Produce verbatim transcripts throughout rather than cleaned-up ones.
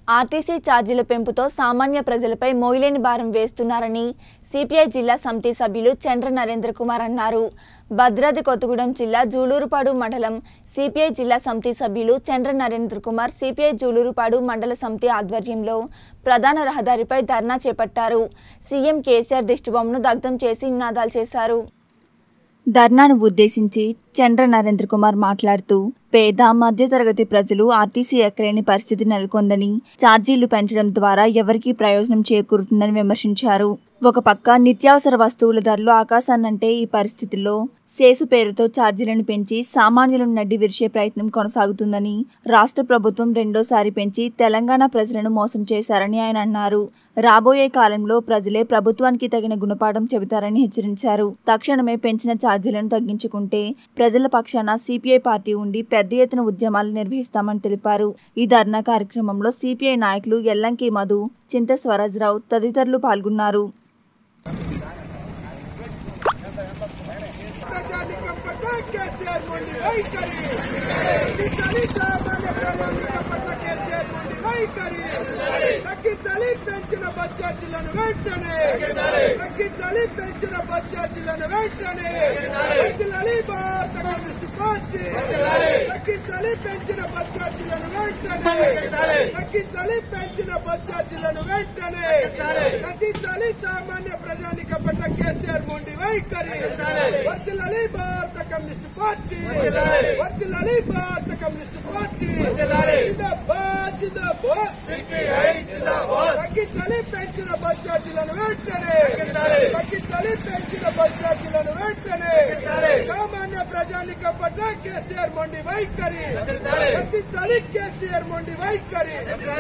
RTC ఛార్జీల పెంపుతో సామాన్య ప్రజలపై మోయలేని భారం వేస్తున్నారని సిపిఐ జిల్లా సమితి సభ్యులు చంద్ర నరేంద్ర కుమార్ అన్నారు. భద్రాద్రి కొత్తగూడెం జిల్లా జూలూరుపాడు మండలం సిపిఐ జిల్లా సమితి సభ్యులు చంద్ర నరేంద్ర కుమార్ సిపిఐ జూలూరుపాడు మండల సమితి ఆధ్వర్యంలో ప్రధాన రహదారిపై ధర్నా చేపట్టారు. సీఎం కేసీఆర్ దిష్టిబొమ్మను దగ్ధం చేసి నినాదాలు చేశారు. ధర్నాను ఉద్దేశించి చంద్ర నరేంద్ర కుమార్ మాట్లాడుతూ పేద మధ్యతరగతి ప్రజలు ఆర్టీసీ ఎక్కలేని పరిస్థితి నెలకొందని, ఛార్జీలు పెంచడం ద్వారా ఎవరికీ ప్రయోజనం చేకూరుతుందని విమర్శించారు. ఒక పక్క నిత్యావసర వస్తువుల ధరలు ఆకాశాన్నంటే ఈ పరిస్థితుల్లో సేసు పేరుతో ఛార్జీలను పెంచి సామాన్యులను నడ్డి విరిచే ప్రయత్నం కొనసాగుతుందని, రాష్ట్ర ప్రభుత్వం రెండోసారి పెంచి తెలంగాణ ప్రజలను మోసం చేశారని ఆయన అన్నారు. రాబోయే కాలంలో ప్రజలే ప్రభుత్వానికి తగిన గుణపాఠం చెబుతారని హెచ్చరించారు. తక్షణమే పెంచిన ఛార్జీలను తగ్గించుకుంటే ప్రజల పక్షాన సిపిఐ పార్టీ ఉండి పెద్ద ఎత్తున ఉద్యమాలు నిర్వహిస్తామని తెలిపారు. ఈ ధర్నా కార్యక్రమంలో సిపిఐ నాయకులు ఎల్లంకి మధు, చింత స్వరాజ్రావు తదితరులు పాల్గొన్నారు. తగ్గించాలి పెంచిన బస్ ఛార్జీలను వెంటనే తగ్గించాలి పెంచిన బస్ ఛార్జీలను వెంటనే తగ్గించాలి భారత కమ్యూనిస్ట్ పార్టీ తగ్గించాలి పెంచిన బస్ ఛార్జీలను వెంటనే తగ్గించాలి పెంచిన బస్ ఛార్జీలను వెంటనే నశించాలి సామాన్య ప్రజానిక పట్ల కేసీఆర్ మొండి వైఖరి వర్ధిల్లాలి భారత కమ్యూనిస్ట్ పార్టీ వర్ధిల్లాలి భారత కమ్యూనిస్ట్ పార్టీ జిందాబాద్ జిందాబాద్ తగ్గించాలి పెంచిన బస్ ఛార్జీలను వెంటనే తగ్గించాలి పెంచిన బస్ ఛార్జీలను వెంటనే సామాన్య ప్రజానిక పట్ల కేసీఆర్ మొండి వైఖరి నశించాలి కేసీఆర్ మొండి వైఖరి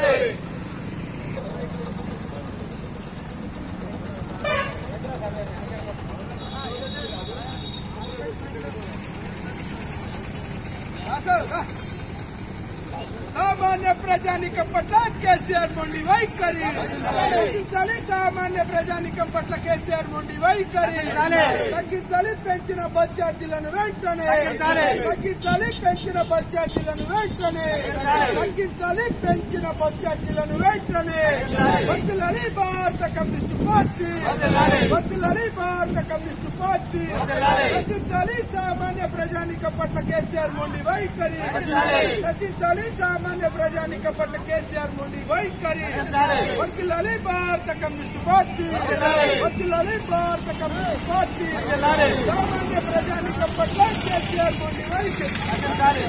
సామాన్య ప్రజానికం పట్ల కేసీఆర్ మొండి వైఖరి నశించాలి సామాన్య ప్రజానికం పట్ల కేసీఆర్ మొండి వైఖరి తగ్గించాలి పెంచిన బస్ ఛార్జీలను వెంటనే తగ్గించాలి పెంచిన బస్ ఛార్జీలను వెంటనే తగ్గించాలి పెంచిన బస్ ఛార్జీలను వెంటనే వర్ధిల్లాలి భారత కమ్యూనిస్ట్ పార్టీ వర్ధిల్లాలి భారత కమ్యూనిస్ట్ పార్టీ నశించాలి సామాన్య ప్రజానికం పట్ల కేసీఆర్ మొండి వైఖరి నశించాలి సామాన్య ప్రజానిక పట్ల కేసీఆర్ మొండి వైఖరి వర్ధిల్లాలి భారత కమ్యూనిస్ట్ పార్టీ వర్ధిల్లాలి భారత కమ్యూనిస్ట్ పార్టీ సామాన్య ప్రజానిక పట్ల కేసీఆర్ మొండి వైఖరి.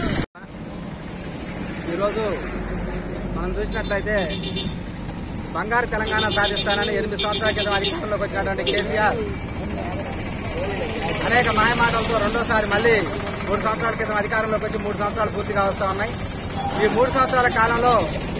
ఈరోజు మనం చూసినట్లయితే బంగారు తెలంగాణ సాధిస్తానని ఎనిమిది సంవత్సరాల క్రితం అధికారంలోకి వచ్చినటువంటి కేసీఆర్ అనేక మాయమాటలతో రెండోసారి మళ్లీ మూడు సంవత్సరాల క్రితం అధికారంలోకి వచ్చి మూడు సంవత్సరాలు పూర్తిగా వస్తా ఉన్నాయి. ఈ మూడు సంవత్సరాల కాలంలో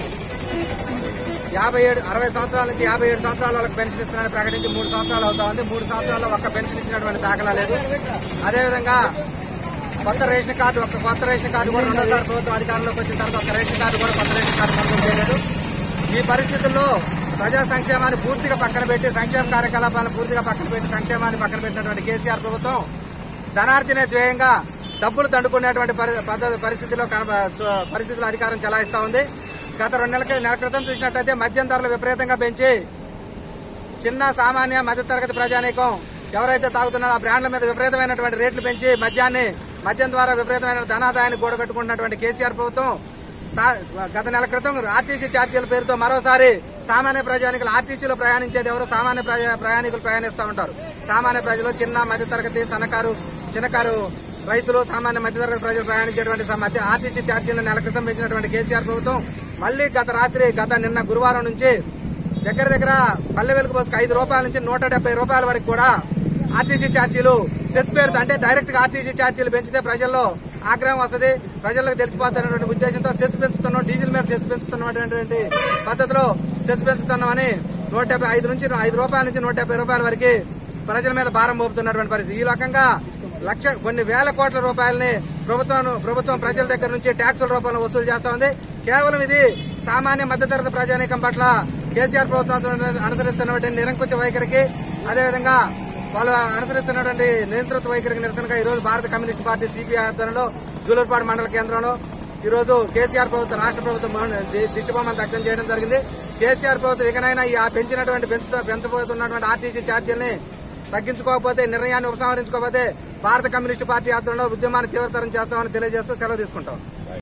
యాభై ఏడు అరవై సంవత్సరాల నుంచి యాభై ఏడు సంవత్సరాల వాళ్ళకి పెన్షన్ ఇస్తున్నారని ప్రకటించి మూడు సంవత్సరాలు అవుతా ఉంది. మూడు సంవత్సరాల్లో ఒక్క పెన్షన్ ఇచ్చినటువంటి దాఖలా లేదు. అదేవిధంగా కొత్త రేషన్ కార్డు ఒక్క కొత్త రేషన్ కార్డు కూడా రెండోసారి ప్రభుత్వం అధికారంలోకి వచ్చిన తర్వాత ఒక్క రేషన్ కార్డు కూడా కొత్త రేషన్ కార్డు మంజూరు చేయలేదు. ఈ పరిస్థితుల్లో ప్రజా సంక్షేమాన్ని పూర్తిగా పక్కన పెట్టి సంక్షేమ కార్యకలాపాలను పూర్తిగా పక్కన పెట్టి సంక్షేమాన్ని పక్కన పెట్టినటువంటి కేసీఆర్ ప్రభుత్వం ధనార్జనే ధ్యేయంగా డబ్బులు దండుకునేటువంటి పరిస్థితిలో పరిస్థితుల్లో అధికారం చెలాయిస్తా ఉంది. గత రెండు నెలల నెల క్రితం చూసినట్లయితే మద్యం ధరలు విపరీతంగా పెంచి చిన్న సామాన్య మధ్యతరగతి ప్రజానీకం ఎవరైతే తాగుతున్నారో ఆ బ్రాండ్ల మీద విపరీతమైనటువంటి రేట్లు పెంచి మద్యాన్ని మద్యం ద్వారా విపరీతమైన ధనాదాయాన్ని కూడగట్టుకుంటున్నటువంటి కేసీఆర్ ప్రభుత్వం గత నెల క్రితం ఆర్టీసీ ఛార్జీల పేరుతో మరోసారి సామాన్య ప్రజానికులు ఆర్టీసీలో ప్రయాణించేది ఎవరో సామాన్య ప్రయాణికులు ప్రయాణిస్తూ ఉంటారు. సామాన్య ప్రజలు చిన్న మధ్యతరగతి సన్నకారు చిన్నకారు రైతులు సామాన్య మధ్యతరగతి ప్రజలు ప్రయాణించేటువంటి మధ్య ఆర్టీసీ ఛార్జీలను నెల క్రితం పెంచినటువంటి కేసీఆర్ ప్రభుత్వం మళ్లీ గత రాత్రి గత నిన్న గురువారం నుంచి దగ్గర దగ్గర పల్లె వెలుగు బస్సుకు ఐదు రూపాయల నుంచి నూట డెబ్బై రూపాయల వరకు కూడా ఆర్టీసీ ఛార్జీలు సెస్ పేరుతో అంటే డైరెక్ట్ గా ఆర్టీసీ ఛార్జీలు పెంచితే ప్రజల్లో ఆగ్రహం వస్తుంది, ప్రజలకు తెలిసిపోతున్నటువంటి ఉద్దేశంతో సెస్ పెంచుతున్నాం, డీజిల్ మీద సెస్ పెంచుతున్నటువంటి పద్ధతిలో సెస్ పెంచుతున్నామని నూట డెబ్బై ఐదు నుంచి ఐదు రూపాయల నుంచి నూట డెబ్బై రూపాయల వరకు ప్రజల మీద భారం మోపుతున్నటువంటి పరిస్థితి. ఈ రకంగా లక్ష కొన్ని వేల కోట్ల రూపాయలని ప్రభుత్వం ప్రభుత్వం ప్రజల దగ్గర నుంచి ట్యాక్సుల రూపంలో వసూలు చేస్తా ఉంది. కేవలం ఇది సామాన్య మధ్యతరగతి ప్రజానీకం పట్ల కేసీఆర్ ప్రభుత్వం అనుసరిస్తున్నటువంటి నిరంకుశ వైఖరికి అదేవిధంగా వాళ్ళు అనుసరిస్తున్నటువంటి నియంతృత్వ వైఖరికి నిరసనగా ఈ రోజు భారత కమ్యూనిస్ట్ పార్టీ సిపిఐ ఆధ్వర్యంలో జూలూరుపాడు మండల కేంద్రంలో ఈ రోజు కేసీఆర్ ప్రభుత్వం రాష్ట్ర ప్రభుత్వం దిట్టుబొమ్మను దగ్ధం చేయడం జరిగింది. కేసీఆర్ ప్రభుత్వం ఇకనైనా ఈ పెంచినటువంటి పెంచబోతున్నటువంటి ఆర్టీసీ ఛార్జీలని తగ్గించుకోకపోతే, నిర్ణయాన్ని ఉపసంహరించుకోకపోతే భారత కమ్యూనిస్టు పార్టీ ఆధ్వర్యంలో ఉద్యమాన్ని తీవ్రతరం చేస్తామని తెలియజేస్తూ సెలవు తీసుకుంటాం.